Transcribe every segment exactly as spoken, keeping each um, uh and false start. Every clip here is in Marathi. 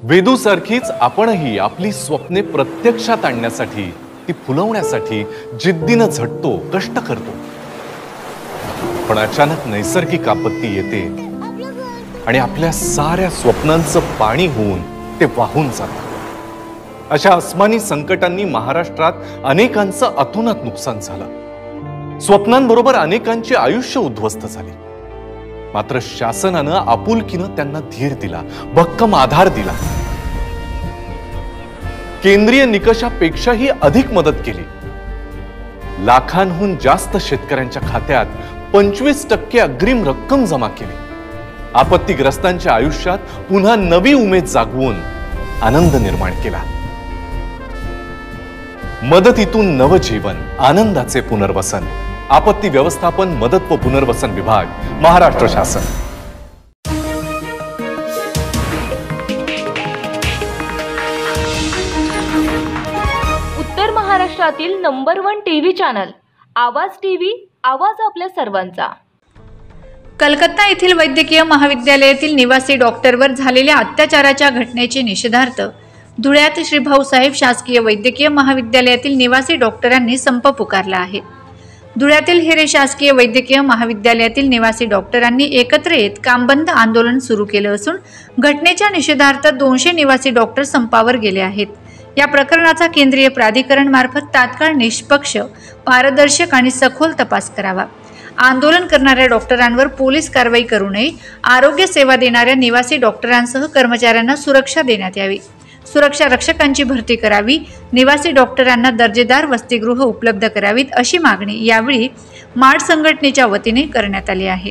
वेदूसारखीच आपणही आपली स्वप्ने प्रत्यक्षात आणण्यासाठी, ती फुलवण्यासाठी जिद्दीनं झटतो, कष्ट करतो. पण अचानक नैसर्गिक आपत्ती येते आणि आपल्या साऱ्या स्वप्नांचं पाणी होऊन ते वाहून जातं. अशा अस्मानी संकटांनी महाराष्ट्रात अनेकांचं अतोनात नुकसान झालं. स्वप्नांबरोबर अनेकांची आयुष्य उद्ध्वस्त झाली. मात्र शासनानं आपुलकीनं त्यांना धीर दिला, भक्कम आधार दिला. केंद्रीय निकषापेक्षाही अधिक मदत केली. लाखांहून जास्त शेतकऱ्यांच्या खात्यात पंचवीस टक्के अग्रिम रक्कम जमा केली. आपत्तीग्रस्तांच्या आयुष्यात पुन्हा नवी उमेद जागवून आनंद निर्माण केला. मदतीतून नवजीवन, आनंदाचे पुनर्वसन. आपत्ती व्यवस्थापन, मदत व पुनर्वसन विभाग, महाराष्ट्र शासन. उत्तर महाराष्ट्रातील number one TV channel Awaaz TV, Awaaz आपल्या सर्वांचा. कलकत्ता येथील वैद्यकीय महाविद्यालयातील निवासी डॉक्टरवर झालेल्या अत्याचाराच्या घटनेचे निषेधार्थ धुळ्यात श्री भाऊसाहेब शासकीय वैद्यकीय महाविद्यालयातील निवासी डॉक्टरांनी संप पुकारला आहे. धुळ्यातील हेरे शासकीय वैद्यकीय महाविद्यालयातील निवासी डॉक्टरांनी एकत्र येत कामबंद आंदोलन सुरू केलं असून घटनेच्या निषेधार्थ दोनशे निवासी डॉक्टर संपावर गेले आहेत. या प्रकरणाचा केंद्रीय प्राधिकरण मार्फत तात्काळ निष्पक्ष, पारदर्शक आणि सखोल तपास करावा. आंदोलन करणाऱ्या डॉक्टरांवर पोलीस कारवाई करू नये. आरोग्य सेवा देणाऱ्या निवासी डॉक्टरांसह कर्मचाऱ्यांना सुरक्षा देण्यात यावी. सुरक्षा रक्षकांची भरती करावी. निवासी डॉक्टरांना दर्जेदार वसतिगृह उपलब्ध करावीत अशी मागणी यावेळी माड संघटनेच्या वतीने करण्यात आली आहे.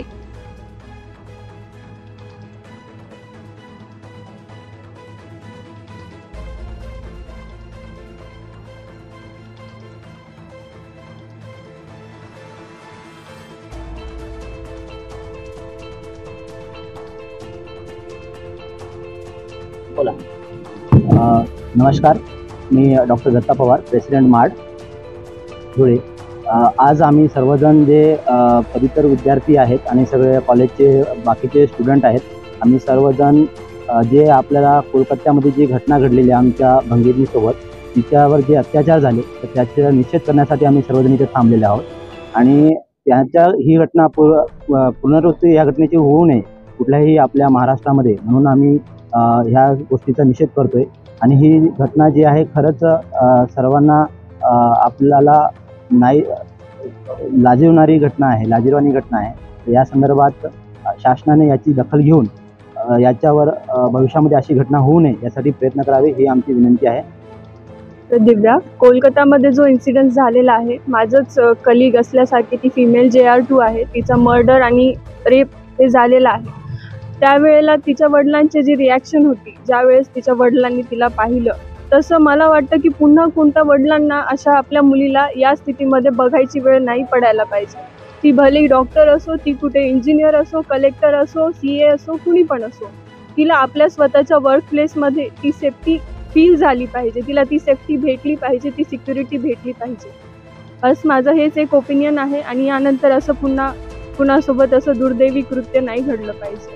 बोला. नमस्कार, मी डॉक्टर दत्ता पवार, प्रेसिडेंट माड धुळे. आज आम्ही सर्वजण जे पदव्युत्तर विद्यार्थी आहेत आणि सगळे कॉलेजचे बाकीचे स्टुडंट आहेत, आम्ही सर्वजण जे आपल्याला कोलकात्यामध्ये जी घटना घडलेली आहे आमच्या भंगिनीसोबत, तिच्यावर जे अत्याचार झाले तर त्याचा निषेध करण्यासाठी आम्ही सर्वजण इथे थांबलेले आहोत. आणि त्याच्या ही घटना पुर पुनरावृत्ती या घटनेची होऊ नये कुठल्याही आपल्या महाराष्ट्रामध्ये, म्हणून आम्ही ह्या गोष्टीचा निषेध करतोय. आणि ही घटना जी आहे खरंच सर्वांना आपल्याला नाही लाजिवणारी घटना आहे, लाजिरवाणी घटना आहे. या संदर्भात शासनाने याची दखल घेऊन याच्यावर भविष्यामध्ये अशी घटना होऊ नये यासाठी प्रयत्न करावे ही आमची विनंती आहे. तर दिव्या, कोलकातामध्ये जो इन्सिडेंट झालेला आहे, माझंच कलिग असल्यासारखी ती फिमेल जे आर टू आहे, तिचा मर्डर आणि रेप हे झालेलं आहे. त्यावेळेला तिच्या वडिलांची जी रिॲक्शन होती, ज्यावेळेस तिच्या वडिलांनी तिला पाहिलं, तसं मला वाटतं की पुन्हा कोणत्या वडिलांना अशा आपल्या मुलीला या स्थितीमध्ये बघायची वेळ नाही पडायला पाहिजे. ती भले डॉक्टर असो, ती कुठे इंजिनियर असो, कलेक्टर असो, सी ए असो, कुणी पण असो, तिला आपल्या स्वतःच्या वर्कप्लेसमध्ये ती सेफ्टी फील झाली पाहिजे, तिला ती सेफ्टी भेटली पाहिजे, ती सिक्युरिटी भेटली पाहिजे. असं माझं हेच एक ओपिनियन आहे. आणि यानंतर असं पुन्हा कुणासोबत असं दुर्दैवी कृत्य नाही घडलं पाहिजे.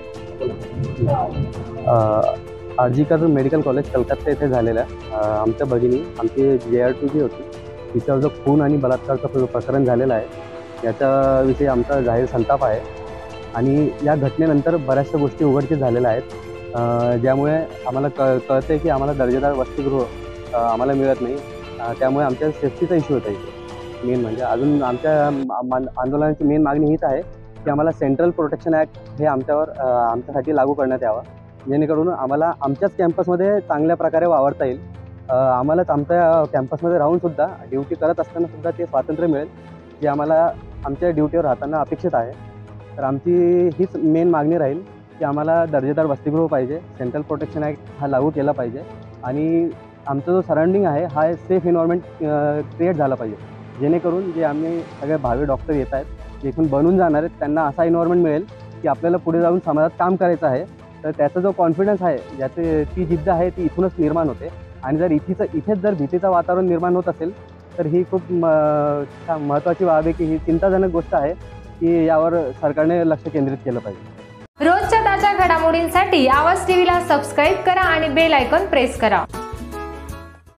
आरजीकर मेडिकल कॉलेज कलकत्ता येथे झालेल्या आमच्या भगिनी, आमची जे आर टू जी होती, तिच्यावर जो खून आणि बलात्कारचं जो प्रकरण झालेलं आहे याच्याविषयी आमचा जाहीर संताप आहे. आणि या घटनेनंतर बऱ्याचशा गोष्टी उघडकीस झालेल्या आहेत, ज्यामुळे आम्हाला क कळते की आम्हाला दर्जेदार वसतिगृह आम्हाला मिळत नाही. त्यामुळे आमच्या सेफ्टीचा इश्यू होता इथे. मेन म्हणजे अजून आमच्या आंदोलनाची मेन मागणी हीच आहे की आम्हाला सेंट्रल प्रोटेक्शन ॲक्ट हे आमच्यावर आमच्यासाठी लागू करण्यात यावं, जेणेकरून आम्हाला आमच्याच कॅम्पसमध्ये चांगल्या प्रकारे वावरता येईल. आम्हालाच आमच्या कॅम्पसमध्ये राहूनसुद्धा ड्युटी करत असतानासुद्धा ते स्वातंत्र्य मिळेल, जे आम्हाला आमच्या ड्युटीवर राहताना अपेक्षित आहे. तर आमची हीच मेन मागणी राहील की आम्हाला दर्जेदार वसतिगृह पाहिजे, सेंट्रल प्रोटेक्शन ॲक्ट हा लागू केला पाहिजे आणि आमचा जो सराउंडिंग आहे हा सेफ एन्व्हायरमेंट क्रिएट झाला पाहिजे, जेणेकरून जे आम्ही सगळे भावी डॉक्टर येत आहेत, जे इथून बनून जाणार आहेत, त्यांना असा एन्व्हायरमेंट मिळेल की आपल्याला पुढे जाऊन समाजात काम करायचं आहे. तर त्याचा जो कॉन्फिडन्स आहे, ज्याचे ती जिद्द आहे, ती इथूनच निर्माण होते. आणि जर इथेच इथेच जर भीतीचं वातावरण निर्माण होत असेल तर ही खूप महत्त्वाची बाब आहे की ही चिंताजनक गोष्ट आहे की यावर सरकारने लक्ष केंद्रित केलं पाहिजे. रोजच्या ताज्या घडामोडींसाठी आवाज टीव्हीला सबस्क्राईब करा आणि बेल आयकॉन प्रेस करा.